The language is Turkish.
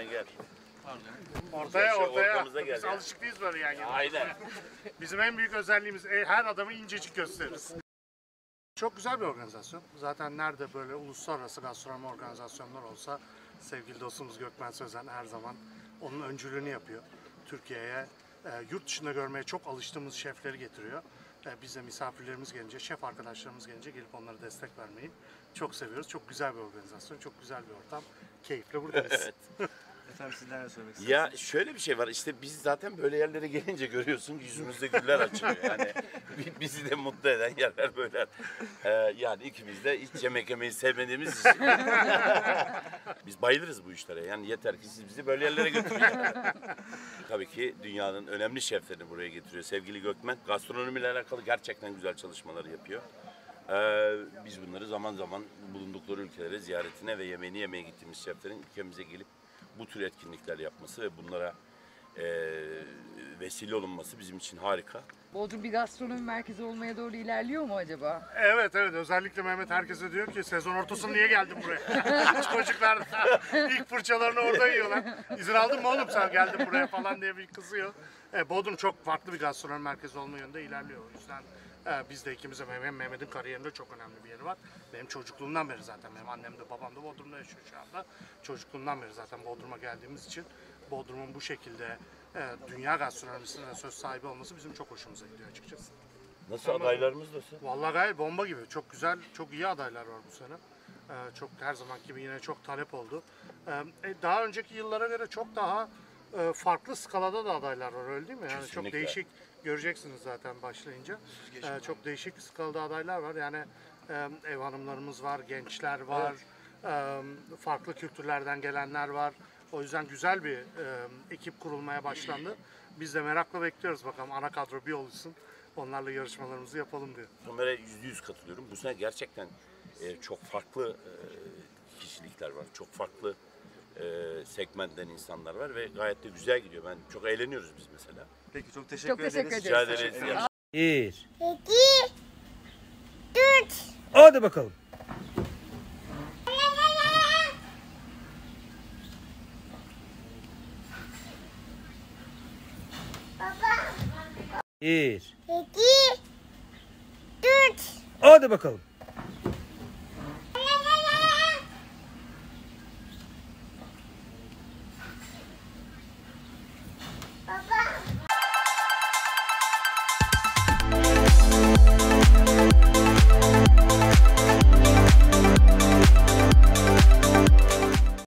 Hemen gel. Ortaya. Biz Biz alışık değiliz böyle yani. Aynen. Bizim en büyük özelliğimiz her adamı incecik gösteririz. Çok güzel bir organizasyon. Zaten nerede böyle uluslararası gastronomi organizasyonlar olsa sevgili dostumuz Gökmen Sözen her zaman onun öncülüğünü yapıyor. Türkiye'ye yurt dışında görmeye çok alıştığımız şefleri getiriyor. Biz de misafirlerimiz gelince, şef arkadaşlarımız gelince gelip onlara destek vermeyi çok seviyoruz. Çok güzel bir organizasyon, çok güzel bir ortam. Keyifle buradayız. Evet. Efendim sizler ne söylemek istersiniz? Ya şöyle bir şey var, işte biz zaten böyle yerlere gelince görüyorsun yüzümüzde güller açılıyor. Yani bizi de mutlu eden yerler böyle. Yani ikimiz de hiç yemek yemeyi sevmediğimiz için biz bayılırız bu işlere. Yani yeter ki siz bizi böyle yerlere götürün. Tabii ki dünyanın önemli şeflerini buraya getiriyor. Sevgili Gökmen gastronomiyle alakalı gerçekten güzel çalışmalar yapıyor. Biz bunları zaman zaman bulundukları ülkelere ziyaretine ve yemeğini yemeye gittiğimiz şeflerin ülkemize gelip bu tür etkinlikler yapması ve bunlara vesile olunması bizim için harika. Bodrum bir gastronomi merkezi olmaya doğru ilerliyor mu acaba? Evet, özellikle Mehmet herkese diyor ki sezon ortasında niye geldin buraya? Çocuklar ilk fırçalarını orada yiyorlar. İzin aldın mı oğlum sen geldin buraya falan diye bir kızıyor. Bodrum çok farklı bir gastronomi merkezi olma yönünde ilerliyor. O yüzden biz de ikimiz de Mehmet'in kariyerinde çok önemli bir yeri var. Benim çocukluğumdan beri zaten benim annem de babam da Bodrum'da yaşıyor şu anda. Çocukluğumdan beri zaten Bodrum'a geldiğimiz için Bodrum'un bu şekilde dünya gastronomisine söz sahibi olması bizim çok hoşumuza gidiyor açıkçası. Nasıl adaylarımız nasıl? Vallahi gayet bomba gibi. Çok güzel, çok iyi adaylar var bu sene. Çok her zamanki gibi yine çok talep oldu. Daha önceki yıllara göre çok daha farklı skalada da adaylar var öyle değil mi? Yani Kesinlikle. çok değişik göreceksiniz zaten başlayınca. Çok değişik skalada adaylar var. Yani ev hanımlarımız var, gençler var, farklı kültürlerden gelenler var. O yüzden güzel bir ekip kurulmaya başlandı. Biz de merakla bekliyoruz bakalım ana kadro bir oluşsun. Onlarla yarışmalarımızı yapalım diyor. Ömer'e %100 katılıyorum. Bu sene gerçekten çok farklı kişilikler var. Çok farklı segmentten insanlar var ve gayet de güzel gidiyor. çok eğleniyoruz biz mesela. Peki çok teşekkür Çok ederiz. teşekkür ederiz. Rica ederiz. Evet. 1, 2, 3. hadi bakalım. Baba. 1, 2, 3. hadi bakalım.